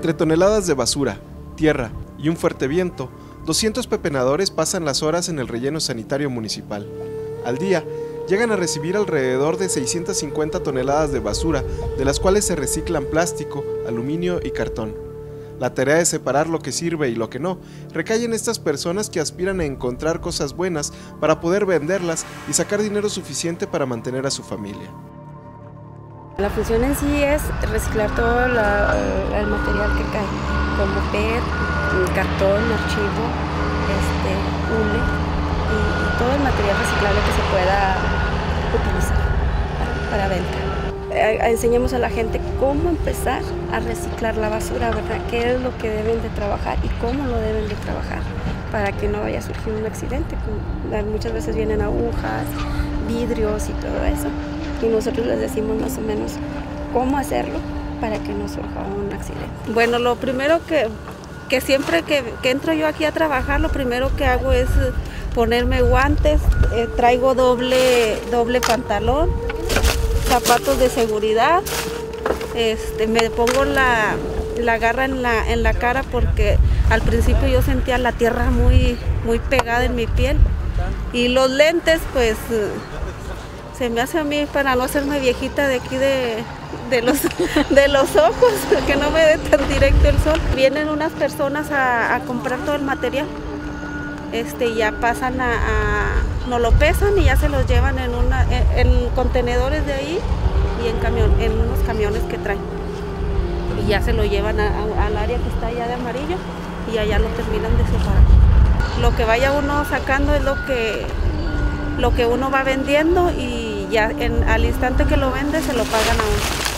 Entre toneladas de basura, tierra y un fuerte viento, 200 pepenadores pasan las horas en el relleno sanitario municipal. Al día, llegan a recibir alrededor de 650 toneladas de basura, de las cuales se reciclan plástico, aluminio y cartón. La tarea de separar lo que sirve y lo que no recae en estas personas que aspiran a encontrar cosas buenas para poder venderlas y sacar dinero suficiente para mantener a su familia. La función en sí es reciclar todo el material que cae, como PET, cartón, archivo, hule y todo el material reciclable que se pueda utilizar para venta. Enseñamos a la gente cómo empezar a reciclar la basura, ¿verdad? Qué es lo que deben de trabajar y cómo lo deben de trabajar para que no vaya a surgir un accidente. Muchas veces vienen agujas, vidrios y todo eso. Y nosotros les decimos más o menos cómo hacerlo para que no surja un accidente. Bueno, lo primero que siempre que entro yo aquí a trabajar, lo primero que hago es ponerme guantes, traigo doble pantalón, zapatos de seguridad, me pongo la garra en la cara porque al principio yo sentía la tierra muy pegada en mi piel, y los lentes pues se me hace a mí, para no hacerme viejita de aquí de los ojos, que no me dé tan directo el sol. Vienen unas personas a comprar todo el material, ya pasan nos lo pesan y ya se los llevan en contenedores de ahí y en unos camiones que traen. Y ya se lo llevan al área que está allá de amarillo y allá lo terminan de separar. Lo que vaya uno sacando es lo que uno va vendiendo, y ya al instante que lo vende se lo pagan a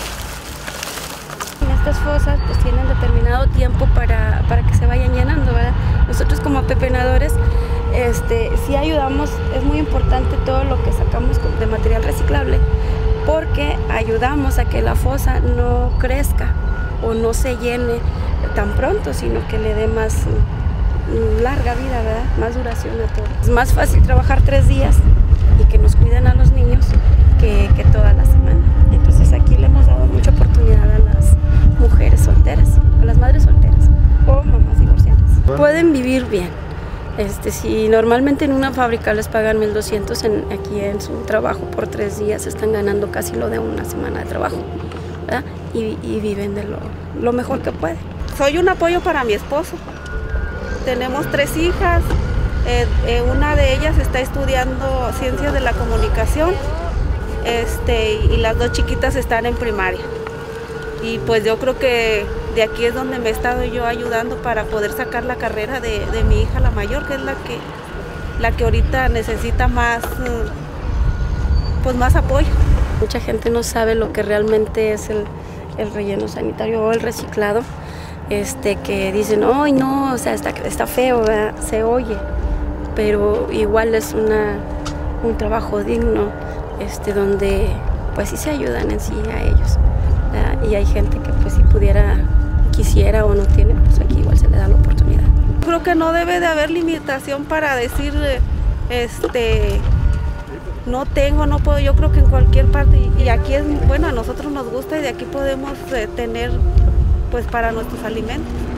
uno. Estas fosas pues tienen determinado tiempo para que se vayan llenando, ¿verdad? Nosotros como pepenadores sí ayudamos, es muy importante todo lo que sacamos de material reciclable, porque ayudamos a que la fosa no crezca o no se llene tan pronto, sino que le dé más larga vida, ¿verdad? Más duración a todo. Es más fácil trabajar 3 días y que nos cuiden a los niños que toda la semana. Entonces aquí le hemos dado mucha oportunidad a las mujeres solteras, a las madres solteras o mamás divorciadas. Pueden vivir bien. Si normalmente en una fábrica les pagan 1,200, aquí en su trabajo por 3 días están ganando casi lo de una semana de trabajo, ¿verdad? Y viven de lo mejor que pueden. Soy un apoyo para mi esposo. Tenemos 3 hijas, una de ellas está estudiando Ciencias de la Comunicación, y las 2 chiquitas están en primaria. Y pues yo creo que de aquí es donde me he estado yo ayudando para poder sacar la carrera de mi hija, la mayor, que es la que ahorita necesita más apoyo. Mucha gente no sabe lo que realmente es el relleno sanitario o el reciclado. Que dicen, ¡ay no! O sea, está feo, ¿verdad? Se oye, pero igual es un trabajo digno, donde pues sí se ayudan en sí a ellos, ¿verdad? Y hay gente que pues si quisiera o no tiene, pues aquí igual se le da la oportunidad. Creo que no debe de haber limitación para decir, no tengo, no puedo. Yo creo que en cualquier parte, y aquí es, bueno, a nosotros nos gusta y de aquí podemos tener pues para nuestros alimentos.